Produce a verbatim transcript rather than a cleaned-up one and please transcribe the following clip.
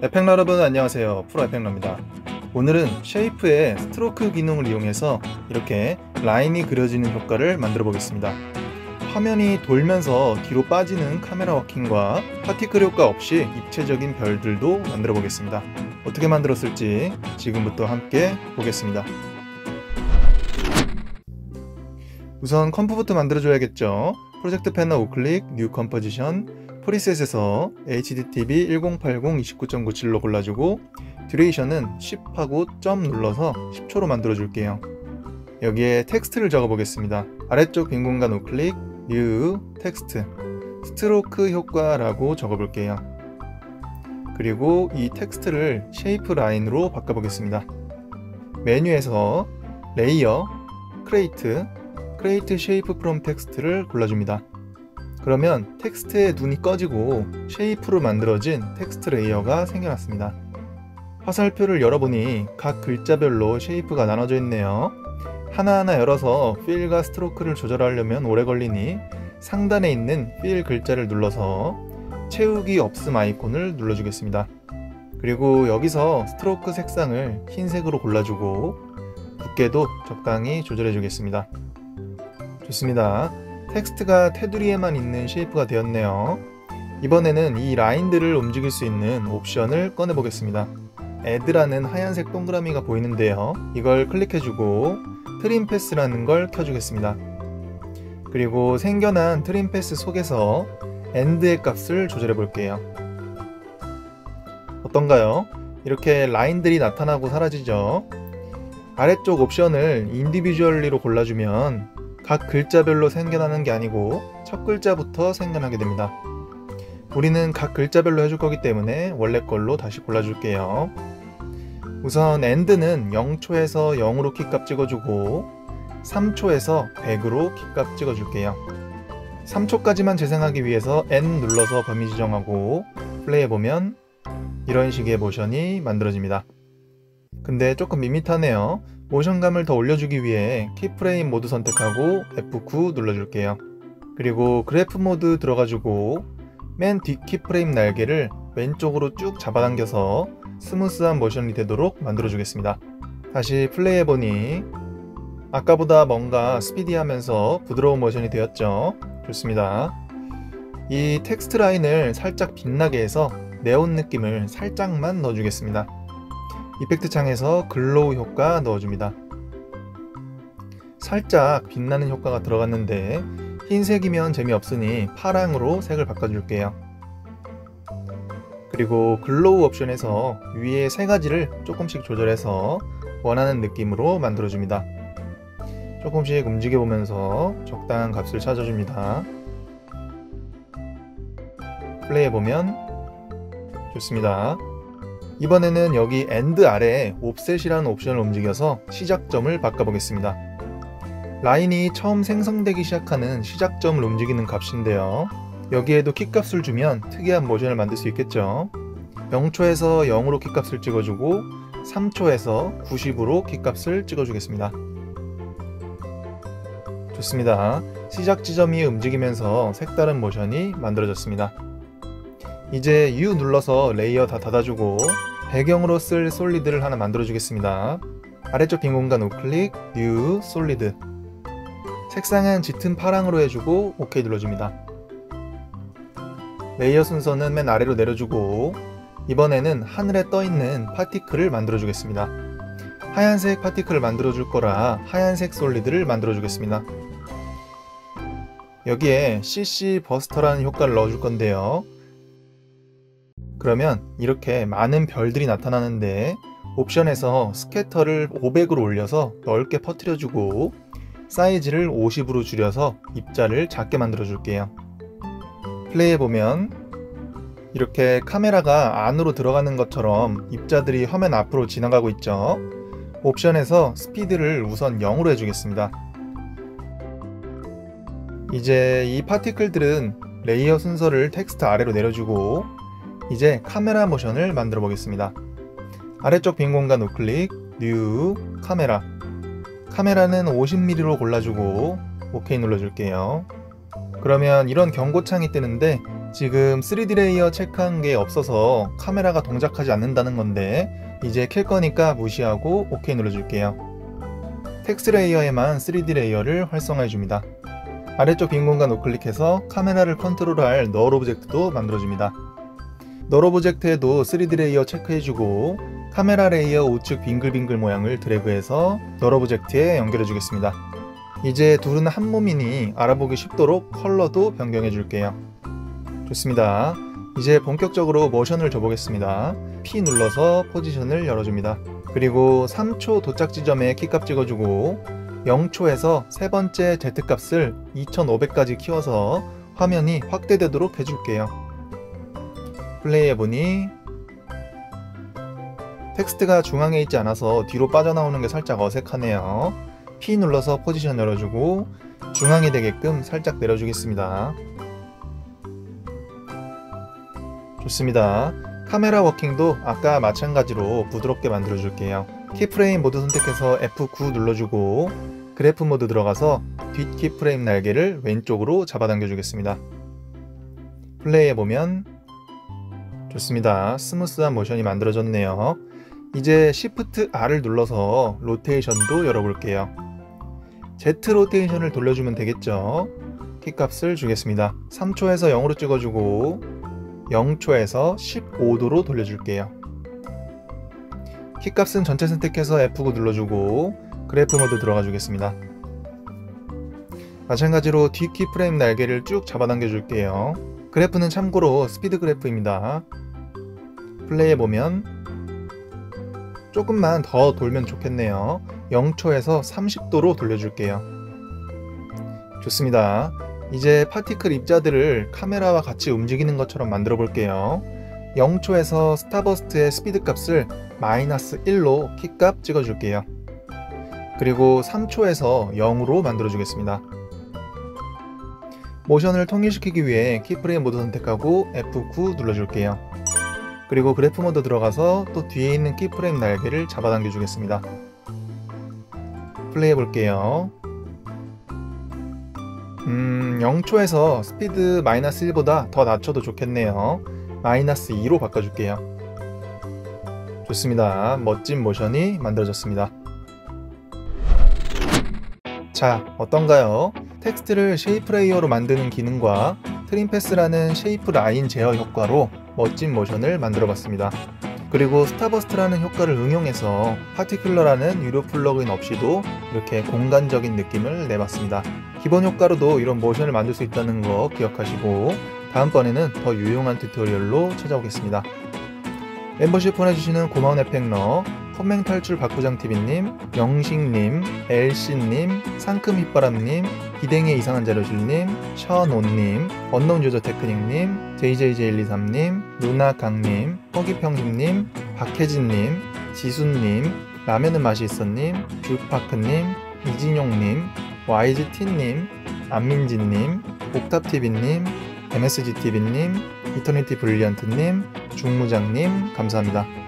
에펙러 여러분 안녕하세요. 프로 에펙러입니다. 오늘은 쉐이프의 스트로크 기능을 이용해서 이렇게 라인이 그려지는 효과를 만들어 보겠습니다. 화면이 돌면서 뒤로 빠지는 카메라 워킹과 파티클 효과 없이 입체적인 별들도 만들어 보겠습니다. 어떻게 만들었을지 지금부터 함께 보겠습니다. 우선 컴프부터 만들어 줘야겠죠. 프로젝트 패널 우클릭, 뉴 컴포지션, 프리셋에서 에이치디티비 천팔십 이십구 점 구십칠로 골라주고 듀레이션은 십하고 점 눌러서 십 초로 만들어 줄게요. 여기에 텍스트를 적어 보겠습니다. 아래쪽 빈 공간 우클릭, 뉴 텍스트, 스트로크 효과라고 적어 볼게요. 그리고 이 텍스트를 쉐이프 라인으로 바꿔 보겠습니다. 메뉴에서 레이어, 크레이트, 크레이트 쉐이프 프롬 텍스트를 골라줍니다. 그러면 텍스트의 눈이 꺼지고 쉐이프로 만들어진 텍스트 레이어가 생겨났습니다. 화살표를 열어보니 각 글자별로 쉐이프가 나눠져 있네요. 하나하나 열어서 필과 스트로크를 조절하려면 오래 걸리니 상단에 있는 필 글자를 눌러서 채우기 없음 아이콘을 눌러주겠습니다. 그리고 여기서 스트로크 색상을 흰색으로 골라주고 붓게도 적당히 조절해 주겠습니다. 좋습니다. 텍스트가 테두리에만 있는 쉐이프가 되었네요. 이번에는 이 라인들을 움직일 수 있는 옵션을 꺼내 보겠습니다. Add라는 하얀색 동그라미가 보이는데요. 이걸 클릭해주고 트림 패스라는 걸 켜주겠습니다. 그리고 생겨난 트림 패스 속에서 End의 값을 조절해 볼게요. 어떤가요? 이렇게 라인들이 나타나고 사라지죠? 아래쪽 옵션을 인디비주얼리로 골라주면 각 글자별로 생겨나는 게 아니고 첫 글자부터 생겨나게 됩니다. 우리는 각 글자별로 해줄 거기 때문에 원래 걸로 다시 골라줄게요. 우선 end는 영 초에서 영으로 키값 찍어주고 삼 초에서 백으로 키값 찍어줄게요. 삼 초까지만 재생하기 위해서 N 눌러서 범위 지정하고 플레이해보면 이런 식의 모션이 만들어집니다. 근데 조금 밋밋하네요. 모션감을 더 올려주기 위해 키프레임 모드 선택하고 에프 구 눌러줄게요. 그리고 그래프 모드 들어가지고 맨 뒷 키프레임 날개를 왼쪽으로 쭉 잡아당겨서 스무스한 모션이 되도록 만들어주겠습니다. 다시 플레이해보니 아까보다 뭔가 스피디하면서 부드러운 모션이 되었죠. 좋습니다. 이 텍스트 라인을 살짝 빛나게 해서 네온 느낌을 살짝만 넣어주겠습니다. 이펙트 창에서 글로우 효과 넣어줍니다. 살짝 빛나는 효과가 들어갔는데 흰색이면 재미없으니 파랑으로 색을 바꿔줄게요. 그리고 글로우 옵션에서 위에 세 가지를 조금씩 조절해서 원하는 느낌으로 만들어줍니다. 조금씩 움직여보면서 적당한 값을 찾아줍니다. 플레이해보면 좋습니다. 이번에는 여기 end 아래에 옵셋이라는 옵션을 움직여서 시작점을 바꿔보겠습니다. 라인이 처음 생성되기 시작하는 시작점을 움직이는 값인데요. 여기에도 키값을 주면 특이한 모션을 만들 수 있겠죠. 영 초에서 영으로 키값을 찍어주고 삼 초에서 구십으로 키값을 찍어주겠습니다. 좋습니다. 시작 지점이 움직이면서 색다른 모션이 만들어졌습니다. 이제 U 눌러서 레이어 다 닫아주고 배경으로 쓸 솔리드를 하나 만들어 주겠습니다. 아래쪽 빈 공간 우클릭, 뉴 솔리드, 색상은 짙은 파랑으로 해주고 OK 눌러줍니다. 레이어 순서는 맨 아래로 내려주고 이번에는 하늘에 떠있는 파티클을 만들어 주겠습니다. 하얀색 파티클을 만들어 줄 거라 하얀색 솔리드를 만들어 주겠습니다. 여기에 씨씨 버스터라는 효과를 넣어 줄 건데요. 그러면 이렇게 많은 별들이 나타나는데 옵션에서 스캐터를 오백으로 올려서 넓게 퍼뜨려주고 사이즈를 오십으로 줄여서 입자를 작게 만들어 줄게요. 플레이해보면 이렇게 카메라가 안으로 들어가는 것처럼 입자들이 화면 앞으로 지나가고 있죠. 옵션에서 스피드를 우선 영으로 해주겠습니다. 이제 이 파티클들은 레이어 순서를 텍스트 아래로 내려주고 이제 카메라 모션을 만들어 보겠습니다. 아래쪽 빈 공간 우클릭, 뉴 카메라, 카메라는 오십 밀리미터로 골라주고 OK 눌러줄게요. 그러면 이런 경고창이 뜨는데 지금 쓰리디 레이어 체크한 게 없어서 카메라가 동작하지 않는다는 건데 이제 킬 거니까 무시하고 오케이 눌러줄게요. 텍스트 레이어에만 쓰리디 레이어를 활성화해 줍니다. 아래쪽 빈 공간 우클릭해서 카메라를 컨트롤할 널 오브젝트도 만들어줍니다. 널 오브젝트에도 쓰리디 레이어 체크해주고 카메라 레이어 우측 빙글빙글 모양을 드래그해서 널 오브젝트에 연결해 주겠습니다. 이제 둘은 한 몸이니 알아보기 쉽도록 컬러도 변경해 줄게요. 좋습니다. 이제 본격적으로 모션을 줘보겠습니다. P 눌러서 포지션을 열어줍니다. 그리고 삼 초 도착 지점에 키값 찍어주고 영 초에서 세 번째 Z값을 이천오백까지 키워서 화면이 확대되도록 해줄게요. 플레이해보니 텍스트가 중앙에 있지 않아서 뒤로 빠져나오는 게 살짝 어색하네요. P 눌러서 포지션 열어주고 중앙이 되게끔 살짝 내려주겠습니다. 좋습니다. 카메라 워킹도 아까 마찬가지로 부드럽게 만들어줄게요. 키프레임 모드 선택해서 에프 구 눌러주고 그래프 모드 들어가서 뒷 키프레임 날개를 왼쪽으로 잡아당겨 주겠습니다. 플레이해보면 좋습니다. 스무스한 모션이 만들어졌네요. 이제 Shift R을 눌러서 로테이션도 열어볼게요. Z 로테이션을 돌려주면 되겠죠. 키값을 주겠습니다. 삼 초에서 영으로 찍어주고 영 초에서 십오 도로 돌려줄게요. 키값은 전체 선택해서 에프 구 눌러주고 그래프 모드 들어가 주겠습니다. 마찬가지로 뒷 키프레임 날개를 쭉 잡아당겨 줄게요. 그래프는 참고로 스피드 그래프입니다. 플레이해보면 조금만 더 돌면 좋겠네요. 영 초에서 삼십 도로 돌려줄게요. 좋습니다. 이제 파티클 입자들을 카메라와 같이 움직이는 것처럼 만들어 볼게요. 영 초에서 스타버스트의 스피드 값을 마이너스 일로 키값 찍어줄게요. 그리고 삼 초에서 영으로 만들어 주겠습니다. 모션을 통일시키기 위해 키프레임 모드 선택하고 에프 구 눌러줄게요. 그리고 그래프 모드 들어가서 또 뒤에 있는 키프레임 날개를 잡아당겨 주겠습니다. 플레이 해볼게요. 음, 영 초에서 스피드 마이너스 일보다 더 낮춰도 좋겠네요. 마이너스 이로 바꿔줄게요. 좋습니다. 멋진 모션이 만들어졌습니다. 자, 어떤가요? 텍스트를 쉐이프 레이어로 만드는 기능과 트림 패스라는 쉐이프 라인 제어 효과로 멋진 모션을 만들어 봤습니다. 그리고 스타버스트라는 효과를 응용해서 파티클러라는 유료 플러그인 없이도 이렇게 공간적인 느낌을 내봤습니다. 기본 효과로도 이런 모션을 만들 수 있다는 거 기억하시고 다음번에는 더 유용한 튜토리얼로 찾아오겠습니다. 멤버십 보내주시는 고마운 에펙러, 컴맹 탈출 박부장티비님, 영식님, 엘씨님, 상큼 휘바람님, 기댕의 이상한 자료실님, 셔논님, 언노운 유저 테크닉님, 제이제이제일이삼님, 누나강님, 허기평심님, 박혜진님, 지수님, 라면은 맛이 있어님, 주파크님, 이진용님, 와이지티님, 안민지님, 옥탑티비님, 엠에스지티비님, 이터니티 브릴리언트님, 중무장님 감사합니다.